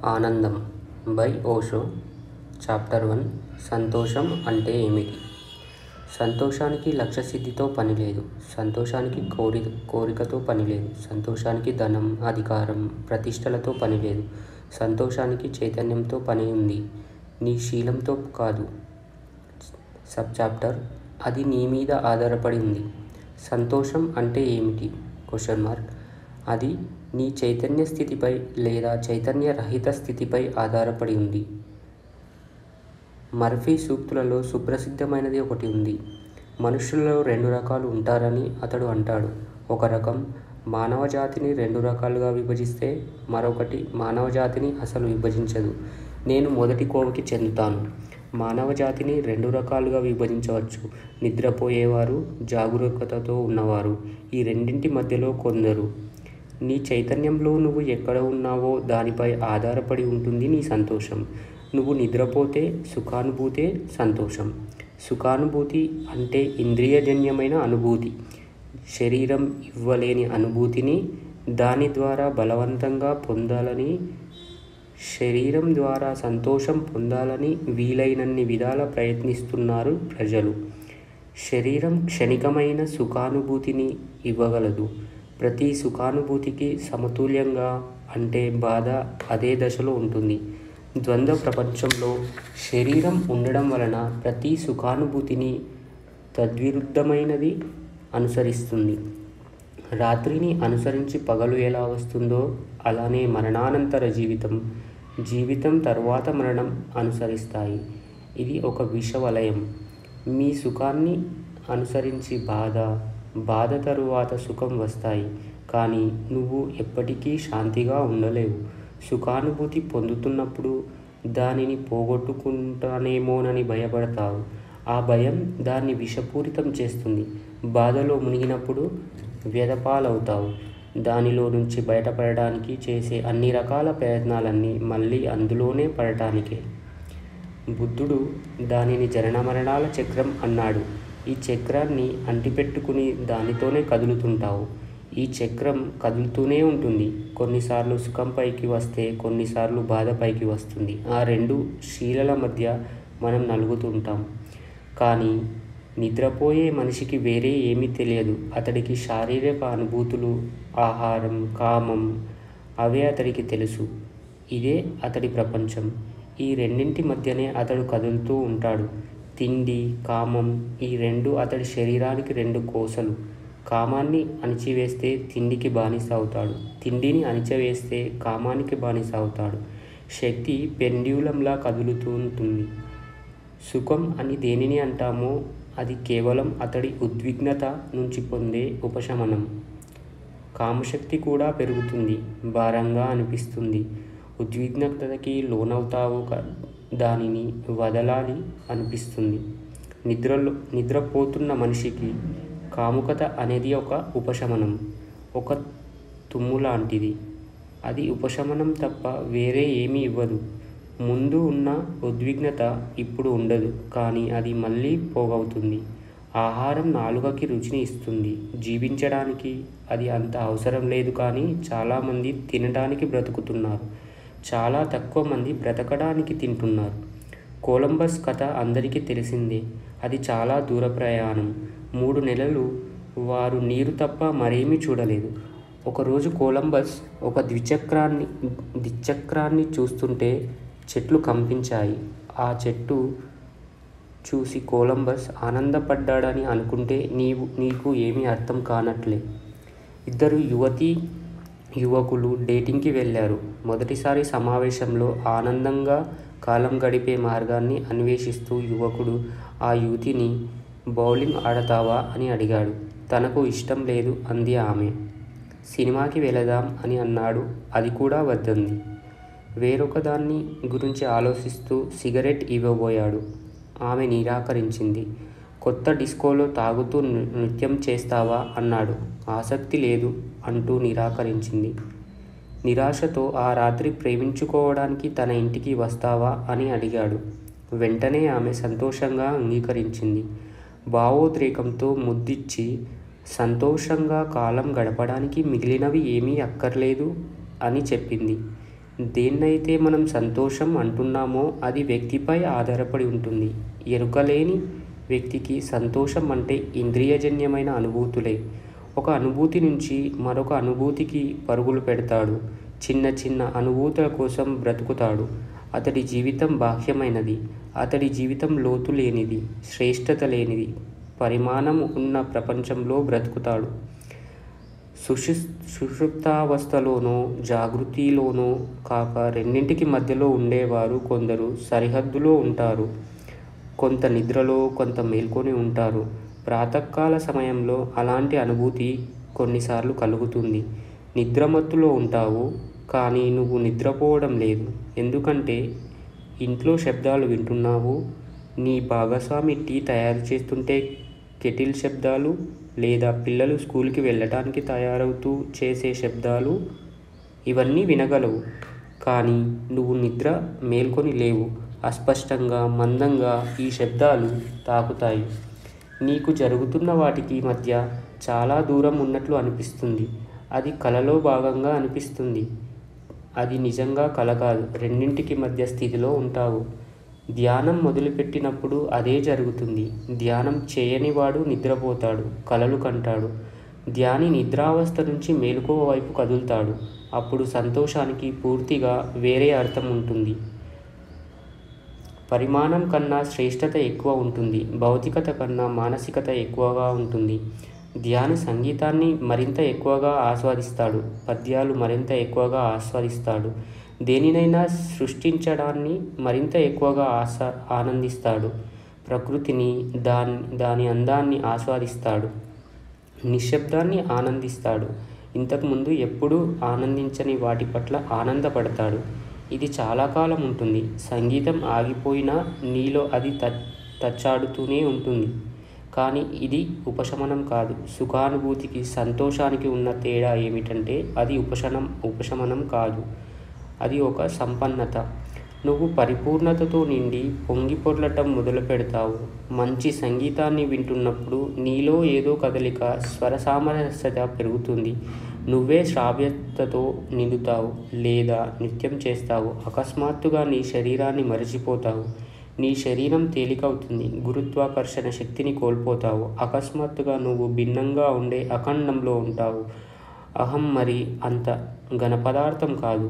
ఆనందం by Osho. Chapter 1. సంతోషం అంటే ఏమిటి? సంతోషానికి లక్ష్యసిద్ధితో పని లేదు. సంతోషానికి కోరికతో పని లేదు. సంతోషానికి ధనం, అధికారం, ప్రతిష్టలతో పని లేదు. సంతోషానికి చైతన్యంతో పని ఉంది, నీ శీలంతో కాదు. సబ్ చాప్టర్: అది నీ మీద ఆధారపడి ఉంది. సంతోషం అంటే ఏమిటి? అది నీ చైతన్య స్థితిపై లేదా చైతన్య రహిత స్థితిపై ఆధారపడి ఉంది. మర్ఫీ సూక్తులలో సుప్రసిద్ధమైనది ఒకటి ఉంది. మనుషులలో 2 రకాలు ఉంటారని అతడు అంటాడు. ఒక రకం మానవజాతిని 2 రకాలుగా విభజిస్తే, మరొకటి మానవజాతిని అసలు విభజించదు. నేను మొదటి కోవకి చెందుతాను. మానవజాతిని 2 రకాలుగా విభజించవచ్చు: నిద్రపోయేవారు, జాగరూకతతో ఉన్నవారు. ఈ రెండింటి మధ్యలో కొందరు. నీ చైతన్యంలో నువ్వు ఎక్కడ ఉన్నావో దానిపై ఆధారపడి ఉంటుంది నీ సంతోషం. నువ్వు నిద్రపోతే సుఖానుభూతే సంతోషం. సుఖానుభూతి అంటే ఇంద్రియజన్యమైన అనుభూతి. శరీరం ఇవ్వలేని అనుభూతిని దాని ద్వారా బలవంతంగా పొందాలని, శరీరం ద్వారా సంతోషం పొందాలని వీలైనన్ని విధాల ప్రయత్నిస్తున్నారు ప్రజలు. శరీరం క్షణికమైన సుఖానుభూతిని ఇవ్వగలదు. ప్రతి సుఖానుభూతికి సమతుల్యంగా అంటే బాధ అదే దశలో ఉంటుంది. ద్వంద్వ ప్రపంచంలో శరీరం ఉండడం వలన ప్రతి సుఖానుభూతిని తద్విరుద్ధమైనది అనుసరిస్తుంది. రాత్రిని అనుసరించి పగలు ఎలా వస్తుందో అలానే మరణానంతర జీవితం తర్వాత మరణం అనుసరిస్తాయి. ఇది ఒక విషవలయం. మీ సుఖాన్ని అనుసరించి బాధ తరువాత సుఖం వస్తాయి. కానీ నువ్వు ఎప్పటికీ శాంతిగా ఉండలేవు. సుఖానుభూతి పొందుతున్నప్పుడు దానిని పోగొట్టుకుంటానేమోనని భయపడతావు. ఆ భయం దాన్ని విషపూరితం చేస్తుంది. బాధలో మునిగినప్పుడు వ్యధపాలవుతావు. దానిలో నుంచి బయటపడడానికి చేసే అన్ని రకాల ప్రయత్నాలన్నీ మళ్ళీ అందులోనే పడటానికే. బుద్ధుడు దానిని జనన మరణాల చక్రం అన్నాడు. ఈ చక్రాన్ని అంటిపెట్టుకుని దానితోనే కదులుతుంటావు. ఈ చక్రం కదులుతూనే ఉంటుంది. కొన్నిసార్లు సుఖం పైకి వస్తే, కొన్నిసార్లు బాధ పైకి వస్తుంది. ఆ 2 శీలల మధ్య మనం నలుగుతుంటాం. కానీ నిద్రపోయే మనిషికి వేరే ఏమీ తెలియదు. అతడికి శారీరక అనుభూతులు, ఆహారం, కామం అవే అతడికి తెలుసు. ఇదే అతడి ప్రపంచం. ఈ రెండింటి మధ్యనే అతడు కదులుతూ ఉంటాడు. తిండి, కామం ఈ 2 అతడి శరీరానికి 2 కోసలు. కామాన్ని అణిచివేస్తే తిండికి బానిస అవుతాడు. తిండిని అణిచివేస్తే కామానికి బానిస అవుతాడు. శక్తి పెండ్యూలంలా కదులుతూ ఉంటుంది. సుఖం అని దేనిని అంటామో అది కేవలం అతడి ఉద్విగ్నత నుంచి పొందే ఉపశమనం. కామశక్తి కూడా పెరుగుతుంది. భారంగా అనిపిస్తుంది. ఉద్విగ్నతకి లోనవుతావు. దానిని వదలాలి అనిపిస్తుంది. నిద్రపోతున్న మనిషికి కాముకత అనేది ఒక ఉపశమనం. ఒక తుమ్ము లాంటిది. అది ఉపశమనం తప్ప వేరే ఏమీ ఇవ్వదు. ముందు ఉన్న ఉద్విగ్నత ఇప్పుడు ఉండదు, కానీ అది మళ్ళీ పోగవుతుంది. ఆహారం నాలుకకి రుచిని ఇస్తుంది. జీవించడానికి అది అంత అవసరం లేదు. కానీ చాలామంది తినడానికి బ్రతుకుతున్నారు. చాలా తక్కువ మంది బ్రతకడానికి తింటున్నారు. కొలంబస్ కథ అందరికీ తెలిసిందే. అది చాలా దూర ప్రయాణం. 3 నెలలు వారు నీరు తప్ప మరేమీ చూడలేదు. ఒకరోజు కొలంబస్ ఒక ద్విచక్రాన్ని చూస్తుంటే చెట్లు కంపించాయి. ఆ చెట్టు చూసి కొలంబస్ ఆనందపడ్డాడని అనుకుంటే నీకు ఏమీ అర్థం కానట్లే. 2 యువకులు డేటింగ్కి వెళ్ళారు. మొదటిసారి సమావేశంలో ఆనందంగా కాలం గడిపే మార్గాన్ని అన్వేషిస్తూ యువకుడు ఆ యువతిని బౌలింగ్ ఆడతావా అని అడిగాడు. తనకు ఇష్టం లేదు అంది ఆమె. సినిమాకి వెళదాం అని అన్నాడు. అది కూడా వద్దంది. వేరొక దాన్ని గురించి ఆలోచిస్తూ సిగరెట్ ఇవ్వబోయాడు. ఆమె నిరాకరించింది. కొత్త డిస్కోలో తాగుతూ నృత్యం చేస్తావా అన్నాడు. ఆసక్తి లేదు అంటూ నిరాకరించింది. నిరాశతో ఆ రాత్రి ప్రేమించుకోవడానికి తన ఇంటికి వస్తావా అని అడిగాడు. వెంటనే ఆమె సంతోషంగా అంగీకరించింది. భావోద్రేకంతో ముద్దిచ్చి సంతోషంగా కాలం గడపడానికి మిగిలినవి ఏమీ అక్కర్లేదు అని చెప్పింది. దేన్నైతే మనం సంతోషం అంటున్నామో అది వ్యక్తిపై ఆధారపడి ఉంటుంది. ఎరుకలేని వ్యక్తికి సంతోషం అంటే ఇంద్రియజన్యమైన అనుభూతులే. ఒక అనుభూతి నుంచి మరొక అనుభూతికి పరుగులు పెడతాడు. చిన్న చిన్న అనుభూతుల కోసం బ్రతుకుతాడు. అతడి జీవితం బాహ్యమైనది. అతడి జీవితం లోతు లేనిది, శ్రేష్టత లేనిది, పరిమాణం ఉన్న ప్రపంచంలో బ్రతుకుతాడు. సుషుప్తావస్థలోనో జాగృతిలోనో కాక రెండింటికి మధ్యలో ఉండేవారు కొందరు సరిహద్దులో ఉంటారు. కొంత నిద్రలో, కొంత మేల్కొని ఉంటారు. ప్రాతకాల సమయంలో అలాంటి అనుభూతి కొన్నిసార్లు కలుగుతుంది. నిద్రమత్తులో ఉంటావు, కానీ నువ్వు నిద్రపోవడం లేదు. ఎందుకంటే ఇంట్లో శబ్దాలు వింటున్నావు. నీ భాగస్వామి టీ తయారు చేస్తుంటే కెటిల్ శబ్దాలు, లేదా పిల్లలు స్కూల్కి వెళ్ళటానికి తయారవుతూ చేసే శబ్దాలు, ఇవన్నీ వినగలవు. కానీ నువ్వు నిద్ర మేల్కొని లేవు. అస్పష్టంగా, మందంగా ఈ శబ్దాలు తాకుతాయి. నీకు జరుగుతున్న వాటికి మధ్య చాలా దూరం ఉన్నట్లు అనిపిస్తుంది. అది కలలో భాగంగా అనిపిస్తుంది. అది నిజంగా కల కాదు. రెండింటికి మధ్య స్థితిలో ఉంటావు. ధ్యానం మొదలుపెట్టినప్పుడు అదే జరుగుతుంది. ధ్యానం చేయనివాడు నిద్రపోతాడు, కలలు కంటాడు. ధ్యాని నిద్రావస్థ నుంచి మేలుకోవ వైపు కదులుతాడు. అప్పుడు సంతోషానికి పూర్తిగా వేరే అర్థం ఉంటుంది. పరిమాణం కన్నా శ్రేష్టత ఎక్కువ ఉంటుంది. భౌతికత కన్నా మానసికత ఎక్కువగా ఉంటుంది. ధ్యాని సంగీతాన్ని మరింత ఎక్కువగా ఆస్వాదిస్తాడు. పద్యాలు మరింత ఎక్కువగా ఆస్వాదిస్తాడు. దేనినైనా సృష్టించడాన్ని మరింత ఎక్కువగా ఆనందిస్తాడు. ప్రకృతిని, దాని అందాన్ని ఆస్వాదిస్తాడు. నిశ్శబ్దాన్ని ఆనందిస్తాడు. ఇంతకుముందు ఎప్పుడూ ఆనందించని వాటి పట్ల ఆనందపడతాడు. ఇది చాలా కాలం ఉంటుంది. సంగీతం ఆగిపోయినా నీలో అది తచ్చాడుతూనే ఉంటుంది. కానీ ఇది ఉపశమనం కాదు. సుఖానుభూతికి, సంతోషానికి ఉన్న తేడా ఏమిటంటే అది ఉపశమనం కాదు. అది ఒక సంపన్నత. నువ్వు పరిపూర్ణతతో నిండి పొంగి పొర్లటం మొదలు పెడతావు. మంచి సంగీతాన్ని వింటున్నప్పుడు నీలో ఏదో కదలిక, స్వర సామరస్యత పెరుగుతుంది. నువ్వే శ్రావ్యతతో నిండుతావు లేదా నృత్యం చేస్తావు. అకస్మాత్తుగా నీ శరీరాన్ని మరచిపోతావు. నీ శరీరం తేలికవుతుంది. గురుత్వాకర్షణ శక్తిని కోల్పోతావు. అకస్మాత్తుగా నువ్వు భిన్నంగా ఉండే అఖండంలో ఉంటావు. అహం మరి అంత ఘనపదార్థం కాదు.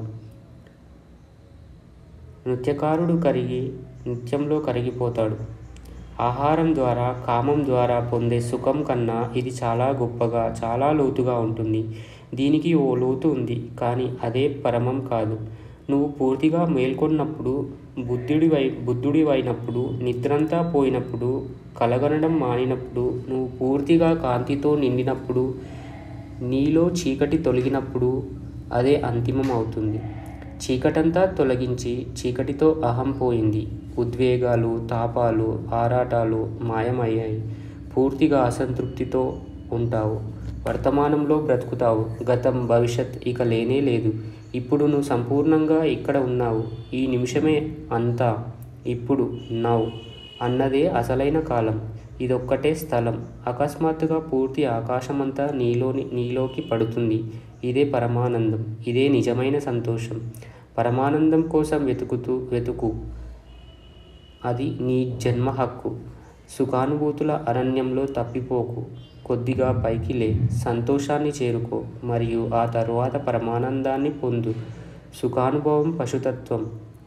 నృత్యకారుడు నృత్యంలో కరిగిపోతాడు. ఆహారం ద్వారా, కామం ద్వారా పొందే సుఖం కన్నా ఇది చాలా గొప్పగా, చాలా లోతుగా ఉంటుంది. దీనికి ఓ లోతు ఉంది, కానీ అదే పరమం కాదు. నువ్వు పూర్తిగా మేల్కొన్నప్పుడు, బుద్ధుడివైనప్పుడు, నిద్రంతా పోయినప్పుడు, కలగనడం మానినప్పుడు, నువ్వు పూర్తిగా కాంతితో నిండినప్పుడు, నీలో చీకటి తొలగినప్పుడు అదే అంతిమం అవుతుంది. చీకటంతా తొలగించి చీకటితో అహం పోయింది. ఉద్వేగాలు, తాపాలు, ఆరాటాలు మాయమయ్యాయి. పూర్తిగా అసంతృప్తితో ఉంటావు. వర్తమానంలో బ్రతుకుతావు. గతం, భవిష్యత్ ఇక లేనే లేదు. ఇప్పుడు నువ్వు సంపూర్ణంగా ఇక్కడ ఉన్నావు. ఈ నిమిషమే అంతా. ఇప్పుడు నౌ అన్నదే అసలైన కాలం. ఇదొక్కటే స్థలం. అకస్మాత్తుగా పూర్తి ఆకాశమంతా నీలోకి పడుతుంది. ఇదే పరమానందం. ఇదే నిజమైన సంతోషం. పరమానందం కోసం వెతుకు. అది నీ జన్మ హక్కు. సుఖానుభూతుల అరణ్యంలో తప్పిపోకు. కొద్దిగా పైకి లే, సంతోషాన్ని చేరుకో, మరియు ఆ తరువాత పరమానందాన్ని పొందు. సుఖానుభవం పశుతత్వం,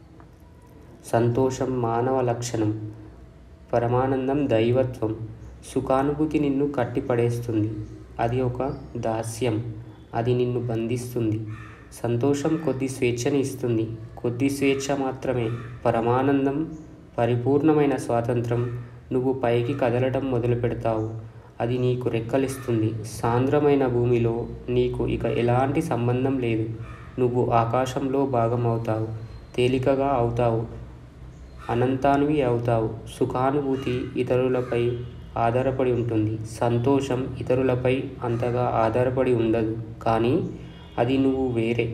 సంతోషం మానవ లక్షణం, పరమానందం దైవత్వం. సుఖానుభూతి నిన్ను కట్టిపడేస్తుంది. అది ఒక దాస్యం. అది నిన్ను బంధిస్తుంది. సంతోషం కొద్ది స్వేచ్ఛని ఇస్తుంది. కొద్ది స్వేచ్ఛ మాత్రమే. పరమానందం, పరిపూర్ణమైన స్వాతంత్రం. నువ్వు పైకి కదలటం మొదలు పెడతావు. అది నీకు రెక్కలిస్తుంది. సాంద్రమైన భూమిలో నీకు ఇక ఎలాంటి సంబంధం లేదు. నువ్వు ఆకాశంలో భాగం అవుతావు. తేలికగా అవుతావు. అనంతానివి అవుతావు. సుఖానుభూతి ఇతరులపై ఆధారపడి ఉంటుంది. సంతోషం ఇతరులపై అంతగా ఆధారపడి ఉండదు. కానీ అది నువ్వు వేరే.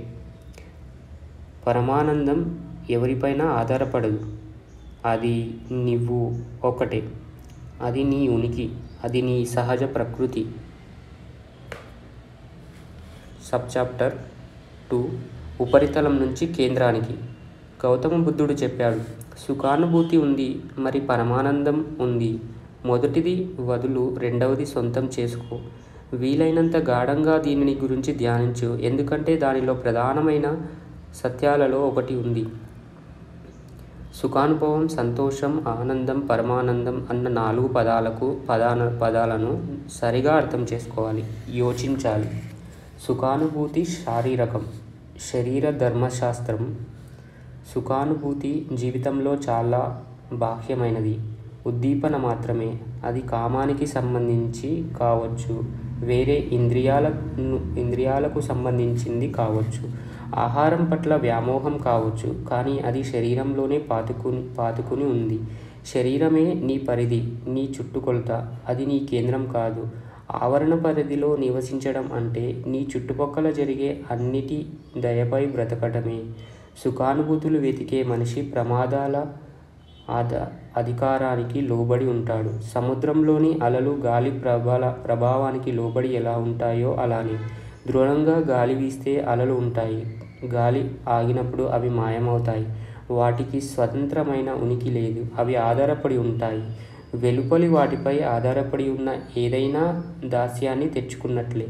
పరమానందం ఎవరిపైనా ఆధారపడదు. అది నువ్వు ఒకటే. అది నీ ఉనికి. అది నీ సహజ ప్రకృతి. సబ్ చాప్టర్ 2 ఉపరితలం నుంచి కేంద్రానికి. గౌతమ బుద్ధుడు చెప్పాడు, సుఖానుభూతి ఉంది, మరి పరమానందం ఉంది. మొదటిది వదులు, రెండవది సొంతం చేసుకో. వీలైనంత గాఢంగా దీనిని గురించి ధ్యానించు, ఎందుకంటే దానిలో ప్రధానమైన సత్యాలలో ఒకటి ఉంది. సుఖానుభవం, సంతోషం, ఆనందం, పరమానందం అన్న 4 పదాలను సరిగా అర్థం చేసుకోవాలి, యోచించాలి. సుఖానుభూతి శారీరకం, శరీర ధర్మశాస్త్రం. సుఖానుభూతి జీవితంలో చాలా బాహ్యమైనది, ఉద్దీపన మాత్రమే. అది కామానికి సంబంధించి కావచ్చు, వేరే ఇంద్రియాలకు సంబంధించింది కావచ్చు, ఆహారం పట్ల వ్యామోహం కావచ్చు. కానీ అది శరీరంలోనే పాతుకుని ఉంది. శరీరమే నీ పరిధి, నీ చుట్టుకొలత. అది నీ కేంద్రం కాదు. ఆవరణ పరిధిలో నివసించడం అంటే నీ చుట్టుపక్కల జరిగే అన్నిటి దయపై బ్రతకటమే. సుఖానుభూతులు వెతికే మనిషి ప్రమాదాల అధికారానికి లోబడి ఉంటాడు. సముద్రంలోని అలలు గాలి ప్రభావానికి లోబడి ఎలా ఉంటాయో అలానే. దృఢంగా గాలి వీస్తే అలలు ఉంటాయి, గాలి ఆగినప్పుడు అవి మాయమవుతాయి. వాటికి స్వతంత్రమైన ఉనికి లేదు, అవి ఆధారపడి ఉంటాయి. వెలుపలి వాటిపై ఆధారపడి ఉన్న ఏదైనా దాస్యాన్ని తెచ్చుకున్నట్లే.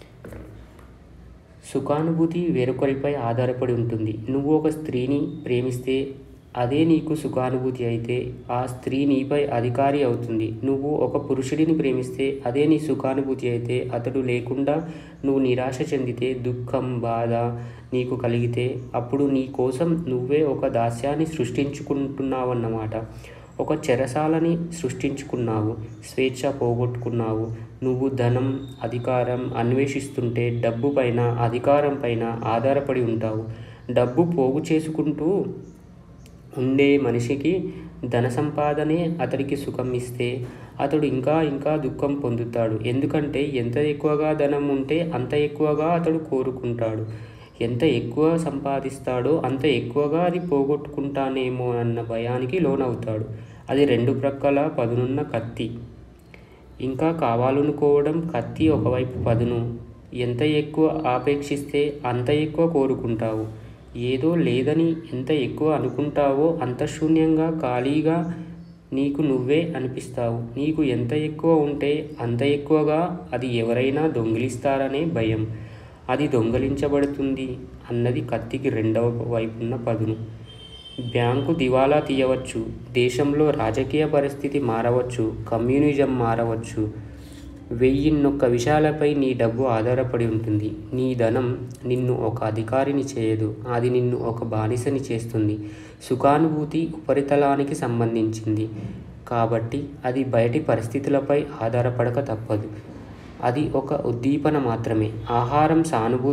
సుఖానుభూతి వేరొకరిపై ఆధారపడి ఉంటుంది. నువ్వు ఒక స్త్రీని ప్రేమిస్తే అదే నీకు సుఖానుభూతి అయితే ఆ స్త్రీ నీపై అధికారి అవుతుంది. నువ్వు ఒక పురుషుడిని ప్రేమిస్తే అదే నీ సుఖానుభూతి అయితే అతడు లేకుండా నువ్వు నిరాశ చెందితే, దుఃఖం, బాధ నీకు కలిగితే అప్పుడు నీ కోసం నువ్వే ఒక దాస్యాన్ని సృష్టించుకుంటున్నావన్నమాట. ఒక చెరసాలని సృష్టించుకున్నావు, స్వేచ్ఛ పోగొట్టుకున్నావు. నువ్వు ధనం, అధికారం అన్వేషిస్తుంటే డబ్బు పైన, అధికారం పైన ఆధారపడి ఉంటావు. డబ్బు పోగు చేసుకుంటూ ఉండే మనిషికి ధన సంపాదనే అతడికి సుఖం ఇస్తే అతడు ఇంకా ఇంకా దుఃఖం పొందుతాడు. ఎందుకంటే ఎంత ఎక్కువగా ధనం ఉంటే అంత ఎక్కువగా అతడు కోరుకుంటాడు. ఎంత ఎక్కువ సంపాదిస్తాడో అంత ఎక్కువగా అది పోగొట్టుకుంటానేమో అన్న భయానికి లోనవుతాడు. అది 2 ప్రక్కల పదునున్న కత్తి. ఇంకా కావాలనుకోవడం కత్తి ఒకవైపు పదును. ఎంత ఎక్కువ ఆపేక్షిస్తే అంత ఎక్కువ కోరుకుంటావు. ఏదో లేదని ఎంత ఎక్కువ అనుకుంటావో అంత శూన్యంగా, ఖాళీగా నీకు నువ్వే అనిపిస్తావు. నీకు ఎంత ఎక్కువ ఉంటే అంత ఎక్కువగా అది ఎవరైనా దొంగిలిస్తారనే భయం. అది దొంగిలించబడుతుంది అన్నది కత్తికి రెండవ వైపున్న పదును. బ్యాంకు దివాలా తీయవచ్చు, దేశంలో రాజకీయ పరిస్థితి మారవచ్చు, కమ్యూనిజం మారవచ్చు. 1001 విషయాలపై నీ డబ్బు ఆధారపడి ఉంటుంది. నీ ధనం నిన్ను ఒక అధికారిని చేయదు, అది నిన్ను ఒక బానిసని చేస్తుంది. సుఖానుభూతి ఉపరితలానికి సంబంధించింది కాబట్టి అది బయటి పరిస్థితులపై ఆధారపడక తప్పదు. అది ఒక ఉద్దీపన మాత్రమే. ఆహారం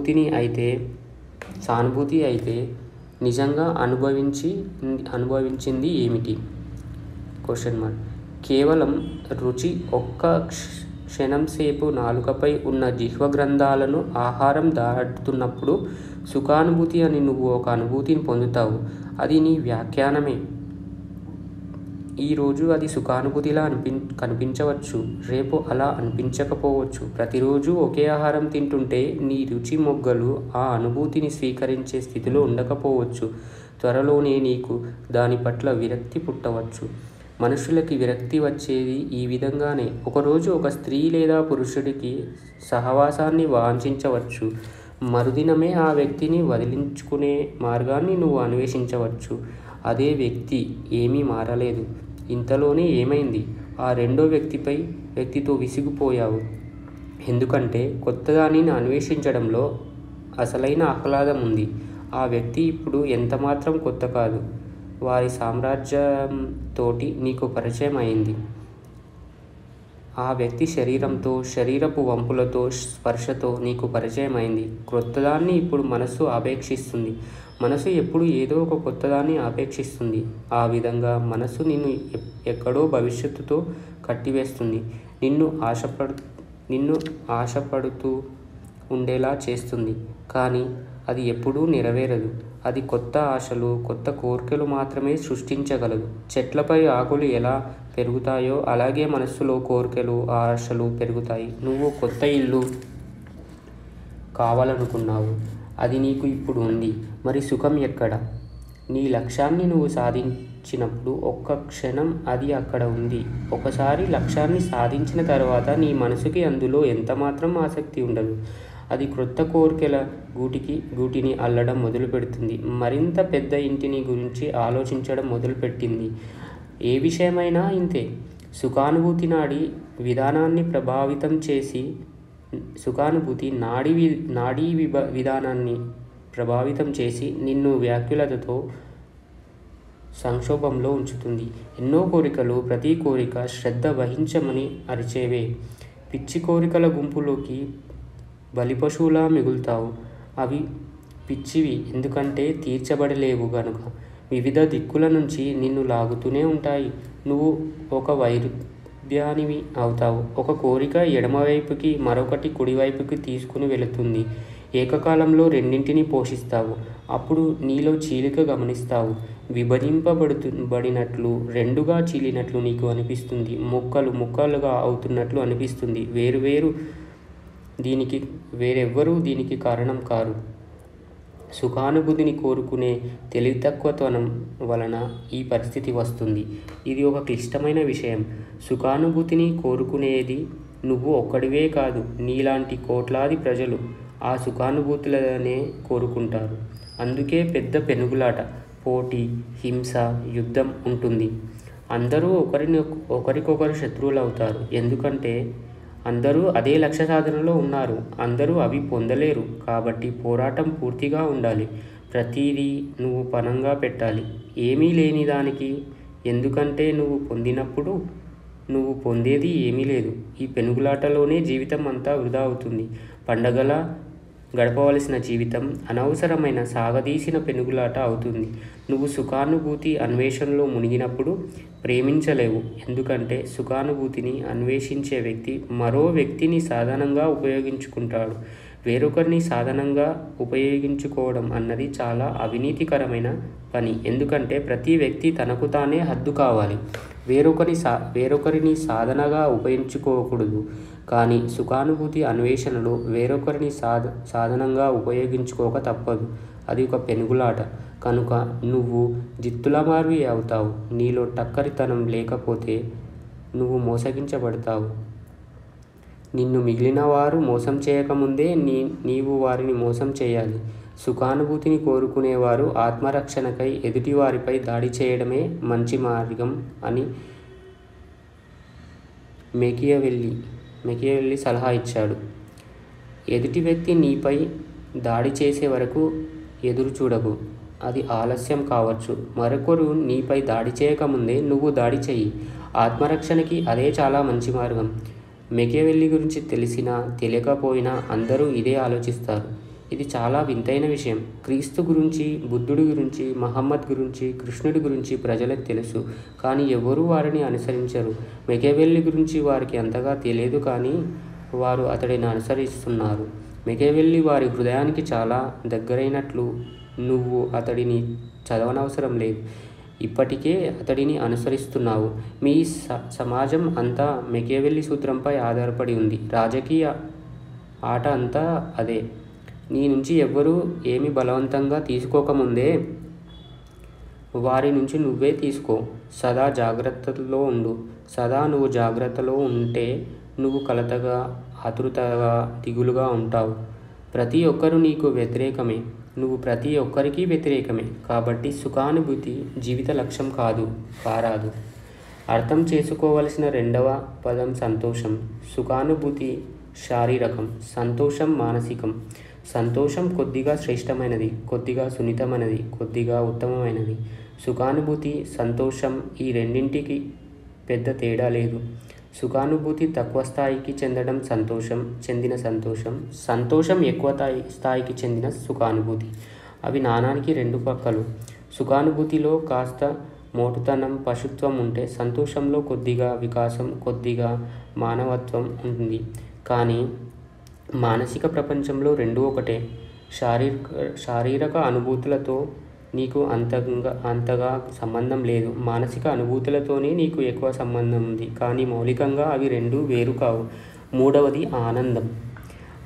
సానుభూతి అయితే నిజంగా అనుభవించింది ఏమిటి? కేవలం రుచి. ఒక్క క్షణం సేపు నాలుకపై ఉన్న జిహ్వ గ్రంథాలను ఆహారం దాటుతున్నప్పుడు సుఖానుభూతి అని నువ్వు ఒక అనుభూతిని పొందుతావు. అది నీ వ్యాఖ్యానమే. ఈరోజు అది సుఖానుభూతిలా కనిపించవచ్చు, రేపు అలా అనిపించకపోవచ్చు. ప్రతిరోజు ఒకే ఆహారం తింటుంటే నీ రుచి మొగ్గలు ఆ అనుభూతిని స్వీకరించే స్థితిలో ఉండకపోవచ్చు. త్వరలోనే నీకు దాని పట్ల విరక్తి పుట్టవచ్చు. మనుషులకి విరక్తి వచ్చేది ఈ విధంగానే. ఒకరోజు ఒక స్త్రీ లేదా పురుషుడికి సహవాసాన్ని వాంఛించవచ్చు. మరుదినమే ఆ వ్యక్తిని వదిలించుకునే మార్గాన్ని నువ్వు అన్వేషించవచ్చు. అదే వ్యక్తి ఏమీ మారలేదు. ఇంతలోనే ఏమైంది? ఆ రెండో వ్యక్తితో విసిగిపోయావు. ఎందుకంటే కొత్తదానిని అన్వేషించడంలో అసలైన ఆహ్లాదం ఉంది. ఆ వ్యక్తి ఇప్పుడు ఎంతమాత్రం కొత్త కాదు. వారి సామ్రాజ్యంతోటి నీకు పరిచయం అయింది. ఆ వ్యక్తి శరీరంతో, శరీరపు వంపులతో, స్పర్శతో నీకు పరిచయం అయింది. క్రొత్తదాన్ని ఇప్పుడు మనసు ఆపేక్షిస్తుంది. మనసు ఎప్పుడు ఏదో ఒక కొత్తదాన్ని ఆపేక్షిస్తుంది. ఆ విధంగా మనసు నిన్ను ఎక్కడో భవిష్యత్తుతో కట్టివేస్తుంది. నిన్ను ఆశపడుతూ ఉండేలా చేస్తుంది. కానీ అది ఎప్పుడూ నెరవేరదు. అది కొత్త ఆశలు, కొత్త కోరికలు మాత్రమే సృష్టించగలదు. చెట్లపై ఆకులు ఎలా పెరుగుతాయో అలాగే మనస్సులో కోరికలు, ఆశలు పెరుగుతాయి. నువ్వు కొత్త ఇల్లు కావాలనుకున్నావు. అది నీకు ఇప్పుడు ఉంది. మరి సుఖం ఎక్కడ? నీ లక్ష్యాన్ని నువ్వు సాధించినప్పుడు ఒక్క క్షణం అది అక్కడ ఉంది. ఒకసారి లక్ష్యాన్ని సాధించిన తర్వాత నీ మనసుకి అందులో ఎంతమాత్రం ఆసక్తి ఉండదు. అది క్రొత్త కోరికల గూటిని అల్లడం మొదలుపెడుతుంది. మరింత పెద్ద ఇంటిని గురించి ఆలోచించడం మొదలుపెట్టింది. ఏ విషయమైనా ఇంతే. సుఖానుభూతి విధానాన్ని ప్రభావితం చేసి విధానాన్ని ప్రభావితం చేసి నిన్ను వ్యాకులతతో సంక్షోభంలో ఉంచుతుంది. ఎన్నో కోరికలు, ప్రతి కోరిక శ్రద్ధ వహించమని అరిచేవే. పిచ్చి కోరికల గుంపులోకి బలిపశువులా మిగులుతావు. అవి పిచ్చివి ఎందుకంటే తీర్చబడలేవు గనుక. వివిధ దిక్కుల నుంచి నిన్ను లాగుతూనే ఉంటాయి. నువ్వు ఒక వైరుధ్యానివి అవుతావు. ఒక కోరిక ఎడమవైపుకి, మరొకటి కుడివైపుకి తీసుకుని వెళుతుంది. ఏకకాలంలో రెండింటిని పోషిస్తావు. అప్పుడు నీలో చీలిక గమనిస్తావు. విభజింపబడినట్లు, రెండుగా చీలినట్లు నీకు అనిపిస్తుంది. ముక్కలుగా అవుతున్నట్లు అనిపిస్తుంది. వేరెవ్వరూ దీనికి కారణం కారు. సుఖానుభూతిని కోరుకునే తెలివితక్కువతనం వలన ఈ పరిస్థితి వస్తుంది. ఇది ఒక క్లిష్టమైన విషయం. సుఖానుభూతిని కోరుకునేది నువ్వు ఒక్కడివే కాదు. నీలాంటి కోట్లాది ప్రజలు ఆ సుఖానుభూతులనే కోరుకుంటారు. అందుకే పెద్ద పెనుగులాట, పోటీ, హింస, యుద్ధం ఉంటుంది. అందరూ ఒకరికొకరు శత్రువులు అవుతారు. ఎందుకంటే అందరూ అదే లక్ష్య సాధనలో ఉన్నారు. అందరూ అవి పొందలేరు. కాబట్టి పోరాటం పూర్తిగా ఉండాలి. ప్రతిదీ నువ్వు పణంగా పెట్టాలి. ఏమీ లేని దానికి. ఎందుకంటే నువ్వు పొందినప్పుడు నువ్వు పొందేది ఏమీ లేదు. ఈ పెనుగులాటలోనే జీవితం అంతా వృధా అవుతుంది. పండగలా గడపవలసిన జీవితం అనవసరమైన సాగదీసిన పెనుగులాట అవుతుంది. నువ్వు సుఖానుభూతి అన్వేషణలో మునిగినప్పుడు ప్రేమించలేవు. ఎందుకంటే సుఖానుభూతిని అన్వేషించే వ్యక్తి మరో వ్యక్తిని సాధనంగా ఉపయోగించుకుంటాడు. వేరొకరిని సాధనంగా ఉపయోగించుకోవడం అన్నది చాలా అవినీతికరమైన పని. ఎందుకంటే ప్రతి వ్యక్తి తనకు తానే హద్దు కావాలి. వేరొకరిని సాధనగా ఉపయోగించుకోకూడదు. కానీ సుఖానుభూతి అన్వేషణలో వేరొకరిని సాధనంగా ఉపయోగించుకోక తప్పదు. అది ఒక పెనుగులాట కనుక నువ్వు జిత్తులమార్వి అవుతావు. నీలో టక్కరితనం లేకపోతే నువ్వు మోసగించబడతావు. నిన్ను మిగిలిన వారు మోసం చేయకముందే నీవు వారిని మోసం చేయాలి. సుఖానుభూతిని కోరుకునేవారు ఆత్మరక్షణకై ఎదుటివారిపై దాడి చేయడమే మంచి మార్గం అని మెకియవెల్లి సలహా ఇచ్చాడు. ఎదుటి వ్యక్తి నీపై దాడి చేసే వరకు ఎదురు చూడకు. అది ఆలస్యం కావచ్చు. మరొకరు నీపై దాడి చేయకముందే నువ్వు దాడి చెయ్యి. ఆత్మరక్షణకి అదే చాలా మంచి మార్గం. మెకియవెల్లి గురించి తెలిసినా తెలియకపోయినా అందరూ ఇదే ఆలోచిస్తారు. ఇది చాలా వింతైన విషయం. క్రీస్తు గురించి, బుద్ధుడి గురించి, మహమ్మద్ గురించి, కృష్ణుడి గురించి ప్రజలకు తెలుసు. కానీ ఎవరూ వారిని అనుసరించరు. మెకియవెల్లి గురించి వారికి అంతగా తెలియదు, కానీ వారు అతడిని అనుసరిస్తున్నారు. మెకియవెల్లి వారి హృదయానికి చాలా దగ్గరైనట్లు నువ్వు అతడిని చదవనవసరం లేదు. ఇప్పటికే అతడిని అనుసరిస్తున్నావు. మీ సమాజం అంతా మెకియవెల్లి సూత్రంపై ఆధారపడి ఉంది. రాజకీయ ఆట అంతా అదే. నీ నుంచి ఎవ్వరూ ఏమి బలవంతంగా తీసుకోకముందే వారి నుంచి నువ్వే తీసుకో. సదా జాగ్రత్తలో ఉండు. సదా నువ్వు జాగ్రత్తలో ఉంటే నువ్వు కలతగా, ఆతృతగా, దిగులుగా ఉంటావు. ప్రతి ఒక్కరూ నీకు వ్యతిరేకమే. నువ్వు ప్రతి ఒక్కరికి వ్యతిరేకమే. కాబట్టి సుఖానుభూతి జీవిత లక్ష్యం కారాదు. అర్థం చేసుకోవలసిన రెండవ పదం సంతోషం. సుఖానుభూతి శారీరకం, సంతోషం మానసికం. సంతోషం కొద్దిగా శ్రేష్టమైనది, కొద్దిగా సున్నితమైనది, కొద్దిగా ఉత్తమమైనది. సుఖానుభూతి, సంతోషం ఈ రెండింటికి పెద్ద తేడా లేదు. సుఖానుభూతి తక్కువ స్థాయికి చెందిన సంతోషం ఎక్కువ స్థాయికి చెందిన సుఖానుభూతి. అవి నాణానికి రెండు పక్కలు. సుఖానుభూతిలో కాస్త మోటుతనం, పశుత్వం ఉంటే సంతోషంలో కొద్దిగా వికాసం, కొద్దిగా మానవత్వం ఉంటుంది. కానీ మానసిక ప్రపంచంలో రెండూ ఒకటే. శారీరక అనుభూతులతో నీకు అంతగా సంబంధం లేదు. మానసిక అనుభూతులతోనే నీకు ఎక్కువ సంబంధం ఉంది. కానీ మౌలికంగా అవి రెండూ వేరు కావు. మూడవది ఆనందం.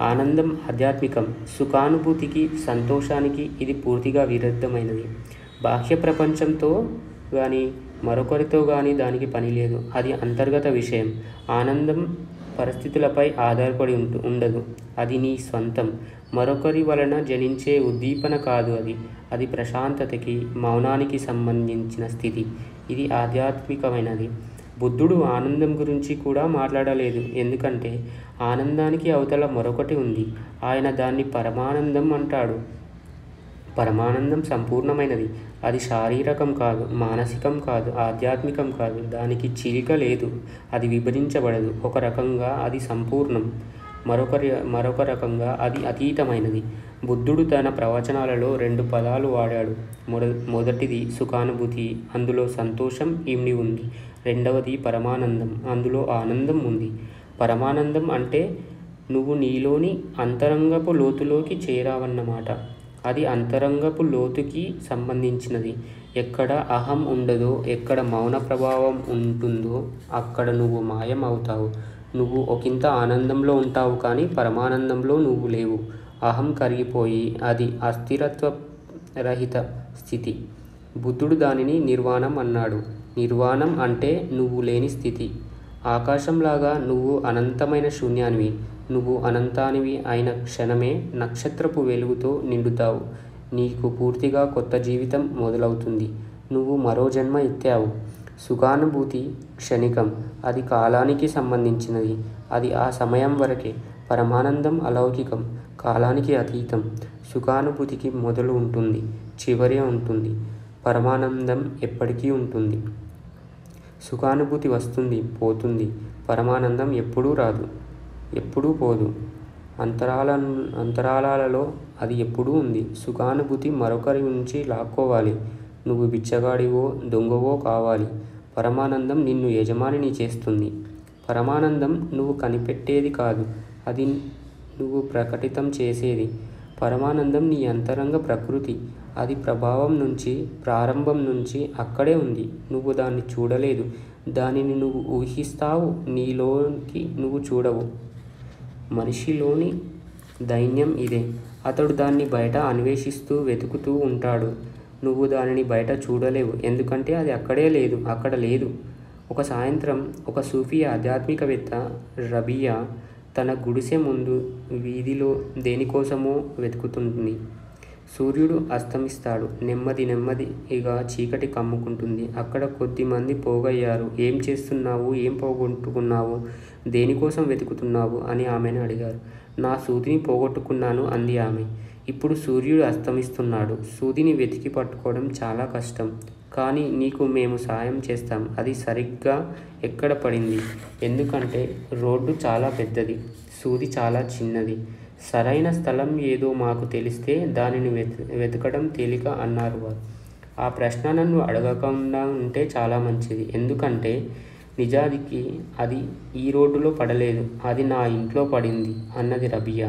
ఆనందం ఆధ్యాత్మికం, సుఖానుభూతికి, సంతోషానికి ఇది పూర్తిగా విరుద్ధమైనది. బాహ్య ప్రపంచంతో కానీ మరొకరితో కానీ దానికి పని లేదు. అది అంతర్గత విషయం. ఆనందం పరిస్థితులపై ఆధారపడి ఉండదు. అది నీ స్వంతం. మరొకరి వలన జనించే ఉద్దీపన కాదు అది. అది ప్రశాంతతకి, మౌనానికి సంబంధించిన స్థితి. ఇది ఆధ్యాత్మికమైనది. బుద్ధుడు ఆనందం గురించి కూడా మాట్లాడలేదు. ఎందుకంటే ఆనందానికి అవతల మరొకటి ఉంది. ఆయన దాన్ని పరమానందం అంటాడు. పరమానందం సంపూర్ణమైనది. అది శారీరకం కాదు, మానసికం కాదు, ఆధ్యాత్మికం కాదు. దానికి చీలిక లేదు. అది విభజించబడదు. ఒక రకంగా అది సంపూర్ణం, మరొక రకంగా అది అతీతమైనది. బుద్ధుడు తన ప్రవచనాలలో 2 పదాలు వాడాడు. మొదటిది సుఖానుభూతి, అందులో సంతోషం ఇమిడి ఉంది. రెండవది పరమానందం, అందులో ఆనందం ఉంది. పరమానందం అంటే నువ్వు నీలోని అంతరంగపు లోతులోకి చేరావన్నమాట. అది అంతరంగపు లోతుకి సంబంధించినది. ఎక్కడ అహం ఉండదో, ఎక్కడ మౌన ప్రభావం ఉంటుందో అక్కడ నువ్వు మాయం అవుతావు. నువ్వు ఒకంత ఆనందంలో ఉంటావు, కానీ పరమానందంలో నువ్వు లేవు. అహం కరిగిపోయి అది అస్థిరత్వ రహిత స్థితి. బుద్ధుడు దానిని నిర్వాణం అన్నాడు. నిర్వాణం అంటే నువ్వు లేని స్థితి. ఆకాశంలాగా నువ్వు అనంతమైన శూన్యానివి. నువ్వు అనంతానివి అయిన క్షణమే నక్షత్రపు వెలుగుతో నిండుతావు. నీకు పూర్తిగా కొత్త జీవితం మొదలవుతుంది. నువ్వు మరో జన్మ ఎత్తావు. సుఖానుభూతి క్షణికం. అది కాలానికి సంబంధించినది. అది ఆ సమయం వరకే. పరమానందం అలౌకికం, కాలానికి అతీతం. సుఖానుభూతికి మొదలు ఉంటుంది, చివరి ఉంటుంది. పరమానందం ఎప్పటికీ ఉంటుంది. సుఖానుభూతి వస్తుంది, పోతుంది. పరమానందం ఎప్పుడూ రాదు, ఎప్పుడూ పోదు. అంతరాలలో అది ఎప్పుడూ ఉంది. సుఖానుభూతి మరొకరి నుంచి లాక్కోవాలి. నువ్వు బిచ్చగాడివో దొంగవో కావాలి. పరమానందం నిన్ను యజమానిని చేస్తుంది. పరమానందం నువ్వు కనిపెట్టేది కాదు, అది నువ్వు ప్రకటితం చేసేది. పరమానందం నీ అంతరంగ ప్రకృతి. అది ప్రారంభం నుంచి అక్కడే ఉంది. నువ్వు దాన్ని చూడలేదు. దానిని నువ్వు ఊహిస్తావు, నీలోకి నువ్వు చూడవు. మనిషిలోని దైన్యం ఇదే. అతడు దాన్ని బయట అన్వేషిస్తూ వెతుకుతూ ఉంటాడు. నువ్వు దానిని బయట చూడలేవు, ఎందుకంటే అది అక్కడ లేదు. ఒక సాయంత్రం ఒక సూఫీ ఆధ్యాత్మికవేత్త రబియా తన గుడిసె ముందు వీధిలో దేనికోసమో వెతుకుతుంది. సూర్యుడు అస్తమిస్తాడు. నెమ్మదిగా చీకటి కమ్ముకుంటుంది. అక్కడ కొద్దిమంది పోగయ్యారు. ఏం చేస్తున్నావు? ఏం పోగొట్టుకున్నావు? దేనికోసం వెతుకుతున్నావు అని ఆమెను అడిగారు. నా సూదిని పోగొట్టుకున్నాను అంది ఆమె. ఇప్పుడు సూర్యుడు అస్తమిస్తున్నాడు. సూదిని వెతికి పట్టుకోవడం చాలా కష్టం, కానీ నీకు మేము సాయం చేస్తాం. అది సరిగ్గా ఎక్కడ పడింది? ఎందుకంటే రోడ్డు చాలా పెద్దది, సూది చాలా చిన్నది. సరైన స్థలం ఏదో మాకు తెలిస్తే దానిని వెతకడం తేలిక అన్నారు వారు. ఆ ప్రశ్న నన్ను అడగకుండా ఉంటే చాలా మంచిది, ఎందుకంటే నిజానికి అది ఈ రోడ్డులో పడలేదు, అది నా ఇంట్లో పడింది అన్నది రబియా.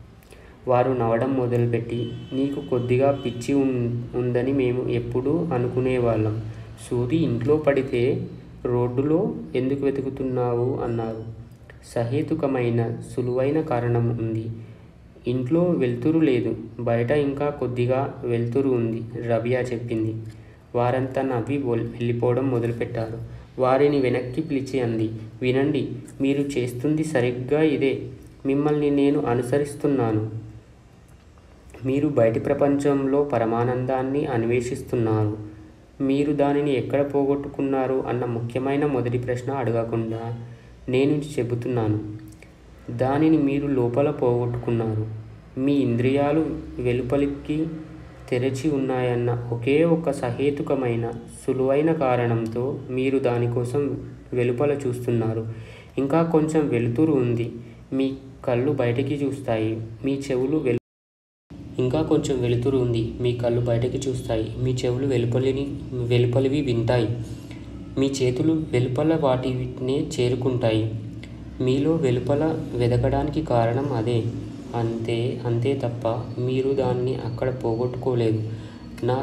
వారు నవ్వడం మొదలుపెట్టి, నీకు కొద్దిగా పిచ్చి ఉందని మేము ఎప్పుడూ అనుకునేవాళ్ళం. సూది ఇంట్లో పడితే రోడ్డులో ఎందుకు వెతుకుతున్నావు అన్నారు. సహేతుకమైన సులువైన కారణం ఉంది. ఇంట్లో వెలుతురు లేదు, బయట ఇంకా కొద్దిగా వెలుతురు ఉంది, రబియా చెప్పింది. వారంతా నవ్వి వెళ్ళిపోవడం మొదలుపెట్టారు. వారిని వెనక్కి పిలిచి అంది, వినండి, మీరు చేస్తుంది సరిగ్గా ఇదే. మిమ్మల్ని నేను అనుసరిస్తున్నాను. మీరు బయటి ప్రపంచంలో పరమానందాన్ని అన్వేషిస్తున్నారు. మీరు దానిని ఎక్కడ పోగొట్టుకున్నారు అన్న ముఖ్యమైన మొదటి ప్రశ్న అడగకుండా నేను చెబుతున్నాను. దానిని మీరు లోపల పోగొట్టుకున్నారు. మీ ఇంద్రియాలు వెలుపలికి తెరచి ఉన్నాయన్న ఒకే ఒక సహేతుకమైన సులువైన కారణంతో మీరు దానికోసం వెలుపల చూస్తున్నారు. ఇంకా కొంచెం వెలుతురు ఉంది, మీ కళ్ళు బయటికి చూస్తాయి. మీ చెవులు ఇంకా కొంచెం వెలుతురు ఉంది, మీ కళ్ళు బయటకి చూస్తాయి. మీ చెవులు వెలుపలివి వింటాయి. మీ చేతులు వెలుపల వాటినే చేరుకుంటాయి. మీలో వెలుపల వెదకడానికి కారణం అదే. అంతే తప్ప మీరు దాన్ని అక్కడ పోగొట్టుకోలేదు. నా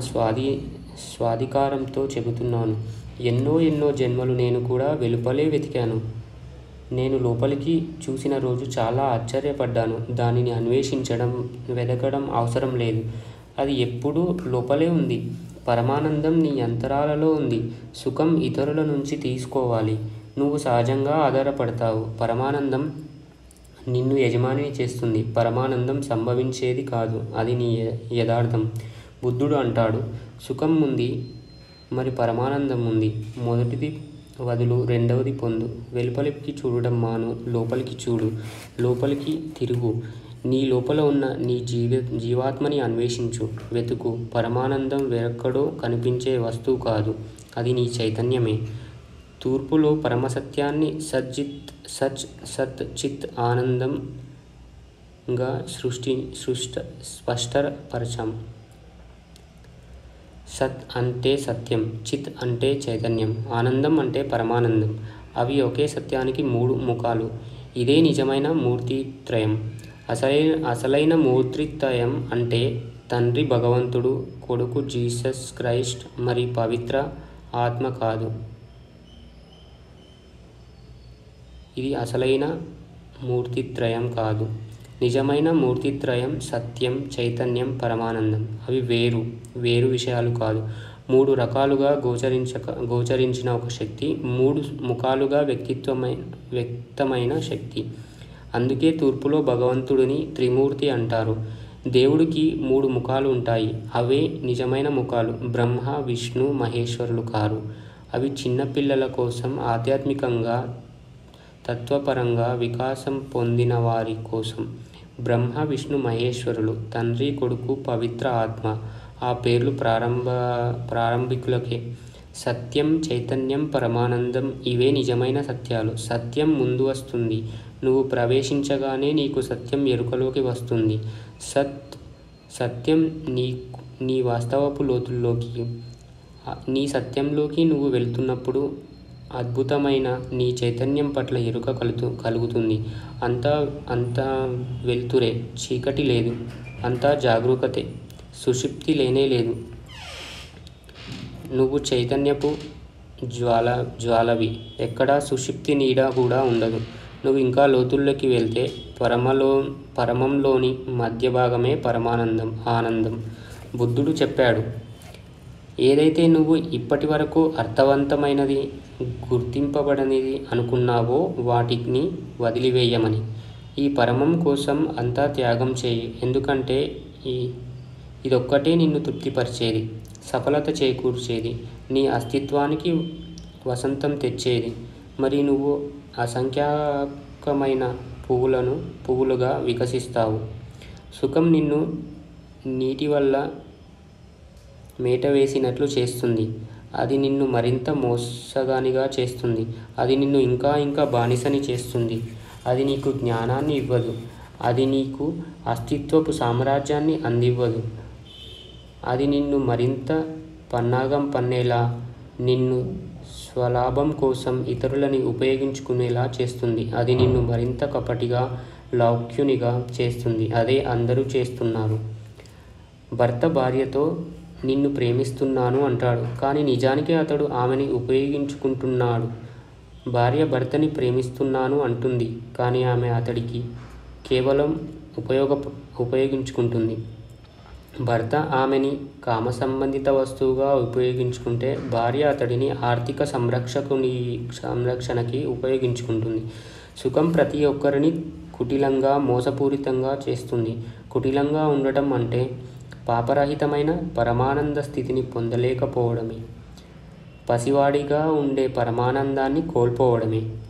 స్వాధికారంతో చెబుతున్నాను. ఎన్నో జన్మలు నేను కూడా వెలుపలే వెతికాను. నేను లోపలికి చూసిన రోజు చాలా ఆశ్చర్యపడ్డాను. దానిని అన్వేషించడం, వెదకడం అవసరం లేదు. అది ఎప్పుడూ లోపలే ఉంది. పరమానందం నీ అంతరాలలో ఉంది. సుఖం ఇతరుల నుంచి తీసుకోవాలి. నువ్వు సహజంగా ఆధారపడతావు. పరమానందం నిన్ను యజమానిని చేస్తుంది. పరమానందం సంభవించేది కాదు, అది నీ యథార్థం. బుద్ధుడు అంటాడు, సుఖం ఉంది, మరి పరమానందం ఉంది. మొదటిది వదులు, రెండవది పొందు. వెలుపలికి చూడడం మాను, లోపలికి చూడు. లోపలికి తిరుగు. నీ లోపల ఉన్న నీ జీవాత్మని అన్వేషించు, వెతుకు. పరమానందం వేరొక్కడో కనిపించే వస్తువు కాదు, అది నీ చైతన్యమే. తూర్పులో పరమసత్యాన్ని సత్ చిత్ ఆనందంగా స్పష్టపరచాం. సత్ అంటే సత్యం, చిత్ అంటే చైతన్యం, ఆనందం అంటే పరమానందం. అవి ఒకే సత్యానికి మూడు ముఖాలు. ఇదే నిజమైన మూర్తిత్రయం. అసలైన మూర్తిత్రయం అంటే తండ్రి భగవంతుడు, కొడుకు జీసస్ క్రైస్ట్, మరి పవిత్ర ఆత్మ కాదు. ఇది అసలైన మూర్తిత్రయం కాదు. నిజమైన మూర్తిత్రయం సత్యం, చైతన్యం, పరమానందం. అవి వేరు విషయాలు కాదు. మూడు రకాలుగా గోచరించిన ఒక శక్తి, మూడు ముఖాలుగా వ్యక్తమైన శక్తి. అందుకే తూర్పులో భగవంతుడిని త్రిమూర్తి అంటారు. దేవుడికి మూడు ముఖాలు ఉంటాయి. అవే నిజమైన ముఖాలు. బ్రహ్మ, విష్ణు, మహేశ్వరులు కారు. అవి చిన్నపిల్లల కోసం, ఆధ్యాత్మికంగా, తత్వపరంగా వికాసం పొందిన వారి కోసం. బ్రహ్మ, విష్ణు, మహేశ్వరులు, తండ్రి, కొడుకు, పవిత్ర ఆత్మ. ఆ పేర్లు ప్రారంభికులకే. సత్యం, చైతన్యం, పరమానందం ఇవే నిజమైన సత్యాలు. సత్యం ముందు వస్తుంది. నువ్వు ప్రవేశించగానే నీకు సత్యం ఎరుకలోకి వస్తుంది. సత్యం నీ వాస్తవపు లోతుల్లోకి, నీ సత్యంలోకి నువ్వు వెళ్తున్నప్పుడు అద్భుతమైన నీ చైతన్యం పట్ల ఎరుక కలుగుతుంది. అంతా వెలుతురే, చీకటి లేదు. అంతా జాగరూకతే, సుషుప్తి లేనే లేదు. నువ్వు చైతన్యపు జ్వాలవి. ఎక్కడా సుషుప్తి నీడ కూడా ఉండదు. నువ్వు ఇంకా లోతుల్లోకి వెళ్తే పరమంలోని మధ్య భాగమే పరమానందం, ఆనందం. బుద్ధుడు చెప్పాడు, ఏదైతే నువ్వు ఇప్పటి వరకు అర్థవంతమైనది, గుర్తింపబడనిది అనుకున్నావో వాటిని వదిలివేయమని. ఈ పరమం కోసం అంతా త్యాగం చేయి. ఎందుకంటే ఇదొక్కటే నిన్ను తృప్తిపరిచేది, సఫలత చేకూర్చేది, నీ అస్తిత్వానికి వసంతం తెచ్చేది. మరి నువ్వు అసంఖ్యాకమైన పువ్వులుగా వికసిస్తావు. సుఖం నిన్ను నీటి వల్ల మేట వేసినట్లు చేస్తుంది. అది నిన్ను మరింత మోసగానిగా చేస్తుంది. అది నిన్ను ఇంకా ఇంకా బానిసని చేస్తుంది. అది నీకు జ్ఞానాన్ని ఇవ్వదు. అది నీకు అస్తిత్వపు సామ్రాజ్యాన్ని అందివ్వదు. అది నిన్ను మరింత పన్నాగం పన్నేలా, నిన్ను స్వలాభం కోసం ఇతరులని ఉపయోగించుకునేలా చేస్తుంది. అది నిన్ను మరింత కపటిగా, లౌక్యునిగా చేస్తుంది. అదే అందరూ చేస్తున్నారు. భర్త భార్యతో నిన్ను ప్రేమిస్తున్నాను అంటాడు, కానీ నిజానికి అతడు ఆమెని ఉపయోగించుకుంటున్నాడు. భార్య భర్తని ప్రేమిస్తున్నాను అంటుంది, కానీ ఆమె అతడికి కేవలం ఉపయోగించుకుంటుంది. భర్త ఆమెని కామ సంబంధిత వస్తువుగా ఉపయోగించుకుంటే, భార్య అతడిని ఆర్థిక సంరక్షణకి ఉపయోగించుకుంటుంది. సుఖం ప్రతి ఒక్కరిని కుటిలంగా, మోసపూరితంగా చేస్తుంది. కుటిలంగా ఉండటం అంటే పాపరహితమైన పరమానంద స్థితిని పొందలేకపోవడమే. పసివాడిగా ఉండే పరమానందాన్ని కోల్పోవడమే.